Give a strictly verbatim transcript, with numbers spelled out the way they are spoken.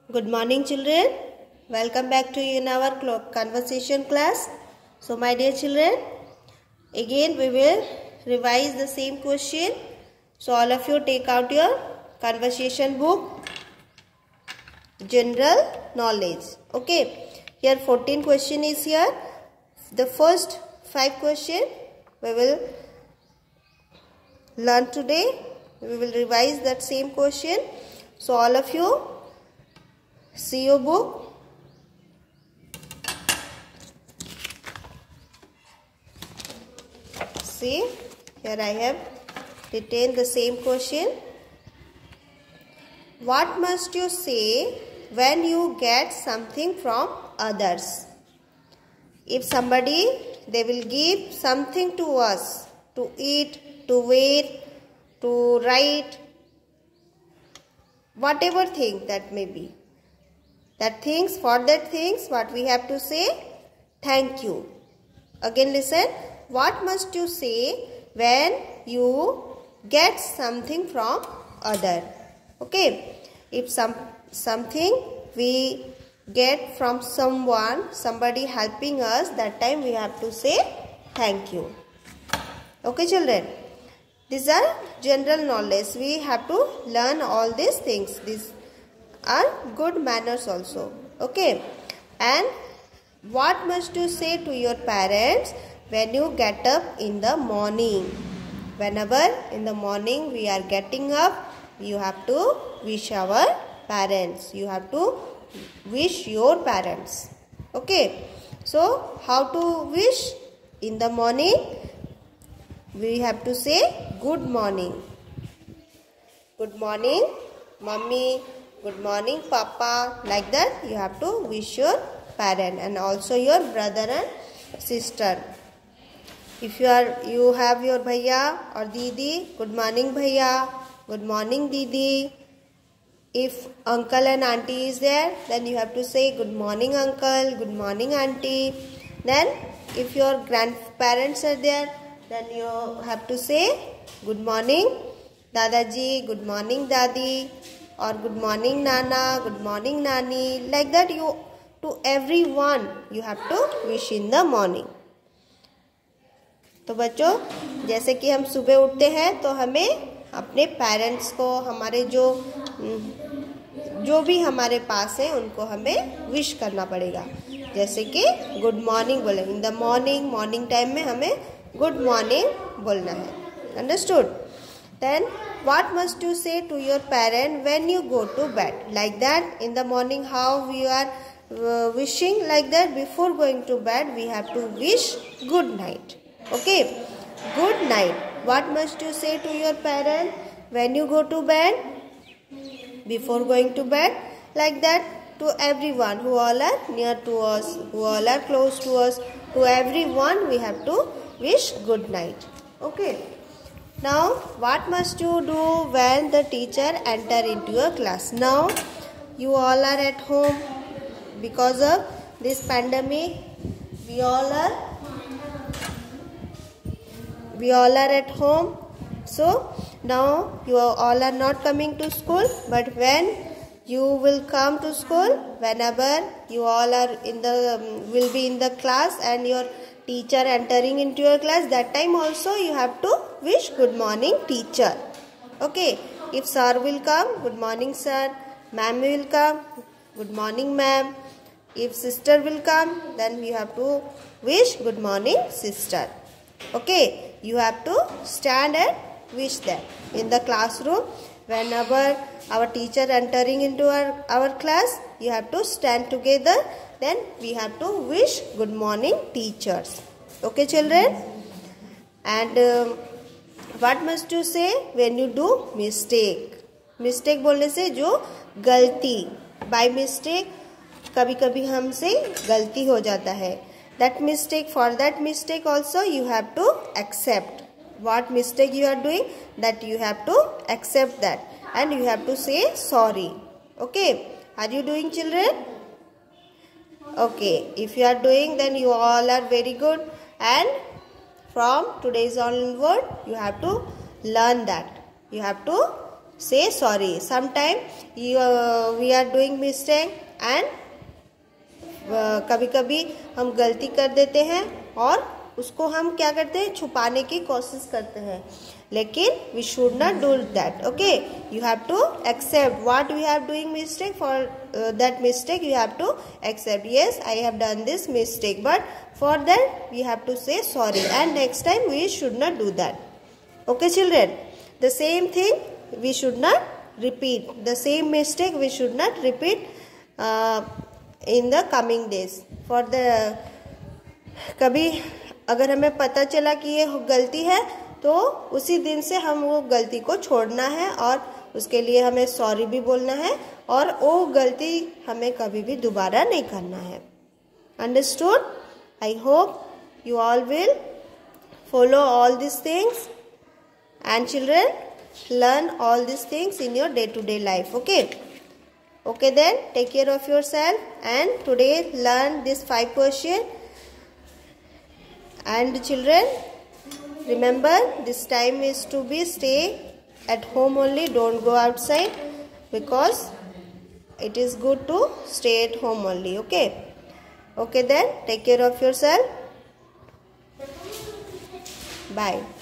Good morning, children. Welcome back to you in our conversation class. So my dear children, again we will revise the same question. So all of you take out your conversation book, general knowledge. Okay, here fourteen question is here. The first five question we will learn today. We will revise that same question. So all of you see your book. See, here I have written the same question. What must you say when you get something from others? If somebody, they will give something to us, to eat, to wear, to write, whatever thing that may be. That things, for that things, what we have to say? Thank you. Again listen. What must you say when you get something from other? Okay. If some something we get from someone, somebody helping us, that time we have to say thank you. Okay, children. These are general knowledge. We have to learn all these things. These are good manners also. Okay. And what must you say to your parents when you get up in the morning? Whenever in the morning we are getting up, you have to wish our parents. You have to wish your parents. Okay. So how to wish? In the morning we have to say good morning. Good morning, mommy. Good morning, papa. Like that you have to wish your parent and also your brother and sister. If you are you have your bhaiya or didi, good morning bhaiya, good morning didi. If uncle and auntie is there, then you have to say good morning uncle, good morning auntie. Then if your grandparents are there, then you have to say good morning dadaji, good morning dadi, or good morning nana, good morning nani. Like that you to everyone you have to wish in the morning. तो बच्चों, जैसे कि हम सुबह उठते हैं तो हमें अपने पेरेंट्स को, हमारे जो जो भी हमारे पास है उनको हमें विश करना पड़ेगा. जैसे कि गुड मॉर्निंग बोले. In the morning, morning time में हमें गुड मॉर्निंग बोलना है. Understood? Then what must you say to your parent when you go to bed? Like that in the morning how we are uh, wishing, like that before going to bed we have to wish good night. Okay, good night. What must you say to your parent when you go to bed? Before going to bed, like that to everyone who all are near to us, who all are close to us, to everyone we have to wish good night. Okay. Now, what must you do when the teacher enter into your class? Now, you all are at home because of this pandemic. We all are we all are at home. So now you all are not coming to school. But when you will come to school, whenever you all are in the um, will be in the class and your teacher entering into your class, that time also you have to wish good morning teacher. Okay. If sir will come, good morning sir. Ma'am will come, good morning ma'am. If sister will come, then you have to wish good morning sister. Okay. You have to stand and wish them. In the classroom, whenever our teacher entering into our, our class, you have to stand together. Then we have to wish good morning teachers. Okay children? And um, what must you say when you do mistake? Mistake बोलने से जो गलती, by mistake कभी कभी हमसे गलती हो जाता है. That mistake, for that mistake also you have to accept. What mistake you are doing, that you have to accept that. And you have to say sorry. Okay? Are you doing children? Okay, if you are doing, then you all are very good. And from today's onward, you have to learn that. You have to say sorry. Sometime you, uh, we are doing mistake and uh, कभी कभी हम गलती कर देते हैं और उसको हम क्या करते हैं, छुपाने की कोशिश करते हैं, लेकिन we should not do that. Okay, you have to accept what we are doing mistake. For uh, that mistake you have to accept, yes, I have done this mistake, but for that we have to say sorry, and next time we should not do that. Okay children, the same thing we should not repeat, the same mistake we should not repeat uh, in the coming days. For the कभी अगर हमें पता चला कि ये गलती है तो उसी दिन से हम वो गलती को छोड़ना है और उसके लिए हमें सॉरी भी बोलना है और वो गलती हमें कभी भी दोबारा नहीं करना है. Understood? I hope you all will follow all this things and children learn all these things in your day to day life. Okay, okay, then take care of yourself, and today learn this five question. And children, remember this time is to be stay at home only, don't go outside, because it is good to stay at home only. Okay, okay, then take care of yourself. Bye.